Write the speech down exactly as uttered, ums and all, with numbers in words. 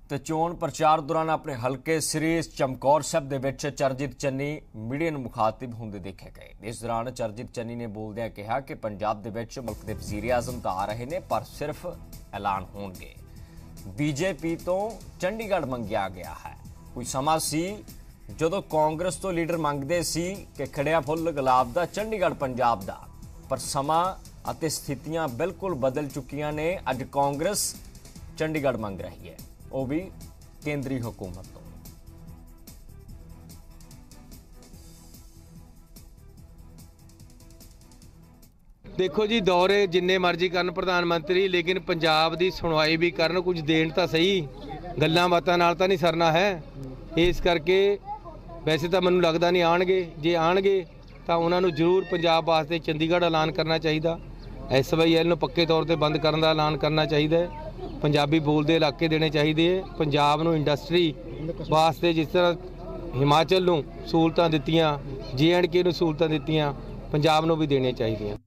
ਤੇ ਚੋਣ ਪ੍ਰਚਾਰ ਦੌਰਾਨ ਆਪਣੇ ਹਲਕੇ ਸ੍ਰੀ ਚਮਕੌਰ ਸਾਹਿਬ ਦੇ ਵਿੱਚ ਚਰਨਜੀਤ ਚੰਨੀ ਮੀਡੀਆ ਨੂੰ ਮੁਖਾਤਿਬ ਹੁੰਦੇ ਦੇਖੇ ਗਏ। ਇਸ ਦੌਰਾਨ ਚਰਨਜੀਤ ਚੰਨੀ ਨੇ ਬੋਲਦਿਆਂ ਕਿਹਾ ਕਿ ਪੰਜਾਬ ਦੇ ਵਿੱਚ ਮੁਲਕ ਦੇ ਵਜ਼ੀਰ ਆਜ਼ਮ ਤਾਂ ਆ ਰਹੇ ਨੇ ਪਰ ਸਿਰਫ ਐਲਾਨ ਹੋਣਗੇ। ਬੀਜੇਪੀ ਤੋਂ ਚੰਡੀਗੜ੍ਹ ਮੰਗਿਆ ਗਿਆ ਹੈ। ਕੋਈ ਸਮਾਂ ਸੀ ਜਦੋਂ ਕਾਂਗਰਸ ਤੋਂ ਲੀਡਰ ਮੰਗਦੇ ਸੀ ਕਿ ਖੜਿਆ ਫੁੱਲ ਗੁਲਾਬ ਦਾ ਚੰਡੀਗੜ੍ਹ ਪੰਜਾਬ ਦਾ, ਪਰ ਸਮਾਂ ਅਤੇ ਸਥਿਤੀਆਂ ਬਿਲਕੁਲ ਬਦਲ ਚੁੱਕੀਆਂ ਨੇ। ਅੱਜ ਕਾਂਗਰਸ ਚੰਡੀਗੜ੍ਹ ਮੰਗ ਰਹੀ ਹੈ, ਉਹ ਵੀ ਕੇਂਦਰੀ हुकूमत तो। देखो जी, दौरे जिन्ने मर्जी करन प्रधानमंत्री, लेकिन पंजाब की सुनवाई भी करन, कुछ देन तो सही। गल्लां बातां नाल तां नहीं सरना है। इस करके वैसे तो मैनूं लगदा नहीं आउणगे। जे आउणगे तां उन्हां नूं जरूर पंजाब वास्ते चंडीगढ़ ऐलान करना चाहिए। एस वाई एल नूं पक्के तौर पर बंद करन दा ऐलान करना चाहिए। पंजाबी बोलते इलाके देने चाहिए। पंजाब नूं इंडस्ट्री वास्ते जिस तरह हिमाचल नूं सहूलतां दित्तियां, जे एंड के नूं सहूलतां दित्तियां, पंजाब नूं भी देने चाहिए।